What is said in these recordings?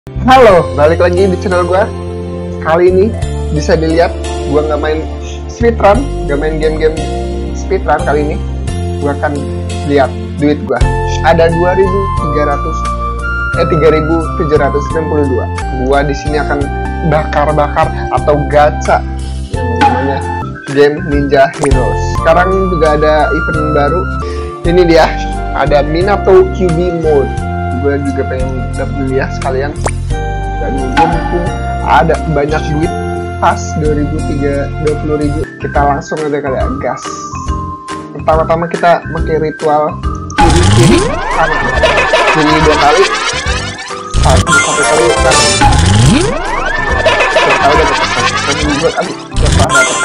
Halo, balik lagi di channel gua. Kali ini bisa dilihat gua nggak main speedrun, nggak main game-game speedrun. Kali ini gua akan lihat duit gua. Ada 3.792. Gua di sini akan bakar-bakar atau gacha yang namanya game Ninja Heroes. Sekarang juga ada event baru. Ini dia, ada Minato QB mode. Gue juga pengen beli ya sekalian, dan gue mumpung ada banyak duit pas 20.000. Kita langsung aja kali ya, gas. Pertama-tama kita pakai ritual kiri kanan, jadi 2 kali, satu kali kanan, satu kali dapat buat aduh berapa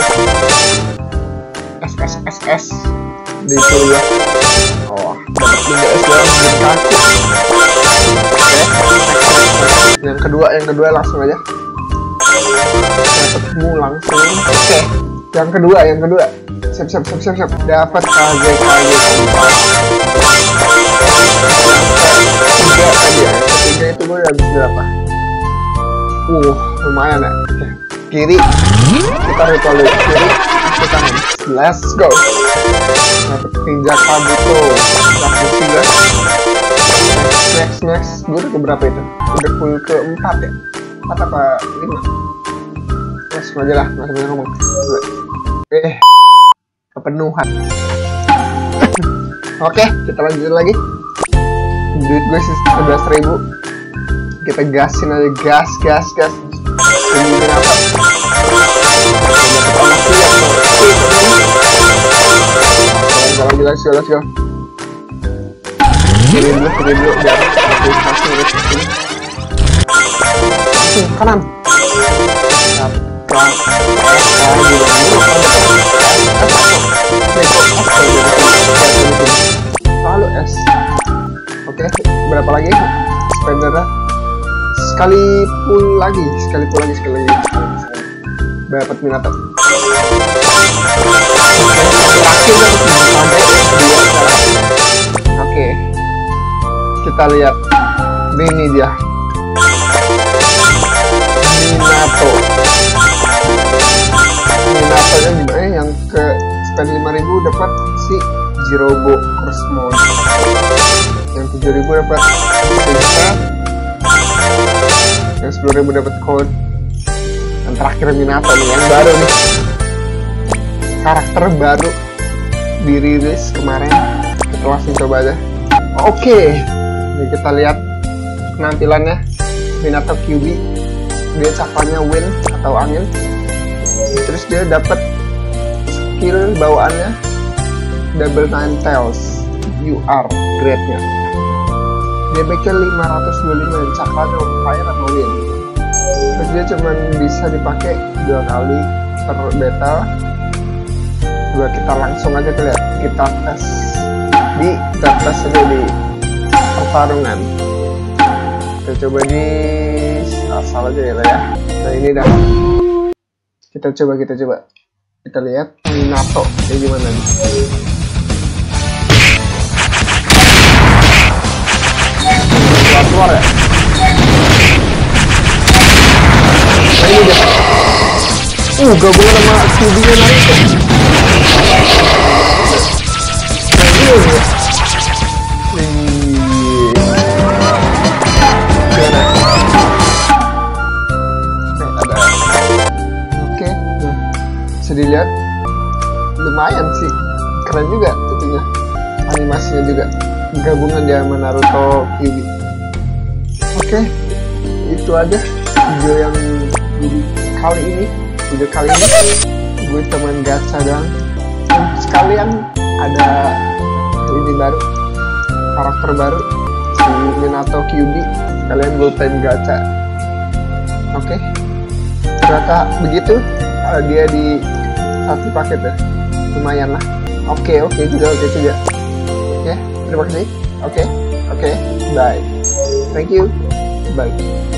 dapat S di itu ya. Oh, dapat 3 S dalam kaku. Yang kedua langsung aja dapatmu langsung. Oke, yang kedua siap dapat ketiga itu gue udah habis berapa. Lumayan ya. Oke. Kiri kita ritual dulu, kiri ke kanan, let's go. Dapat ninja kabuto juga. Next, gue udah ke berapa itu? Udah full ke 4 ya? 4 apa 5? Langsung aja lah, langsung aja ngomong. Kepenuhan. Oke, kita lanjut lagi. Duit gue sih 11.000. Kita gasin aja, gas. Ini apa? Let's go. Kiri dulu biar kanan. Lalu S. Oke, berapa lagi? Spendernya sekali pull lagi. Dapat Minato. Oke. Kita lihat, ini dia Minato nya gimana, yang ke spend 5.000 dapat si Jirobo Cross Mode, yang 7.000 dapat Shinsa, yang 10.000 dapat code, yang terakhir Minato nih, yang baru nih, karakter baru dirilis kemarin. Kita langsung coba aja. Oke. Ini kita lihat penampilannya Minato QB. Dia cakranya wind atau angin. Terus dia dapat skill bawaannya double nine tails UR grade-nya. DPK 525 dan cakranya fire atau wind. Terus dia cuman bisa dipakai 2 kali per battle. Kita langsung aja lihat, kita tes aja di pertarungan. Kita coba di asal aja ya lah ya. Nah ini dah. Kita coba. Kita lihat Minato kayak gimana nih. Keluar ya. Nah ini dia. Gabungan sama QB-nya Naruto. Bisa dilihat lumayan sih, keren juga itunya, animasinya juga gabungan dia sama Naruto QB. Oke, itu aja video kali ini gue teman gacha dan sekalian ada ini baru, karakter baru si Minato QB, sekalian gue pengen gacha. Oke, ternyata begitu. Dia di 1 paket ya, lumayan lah. Oke juga. Terima kasih. Oke, bye. Thank you, bye.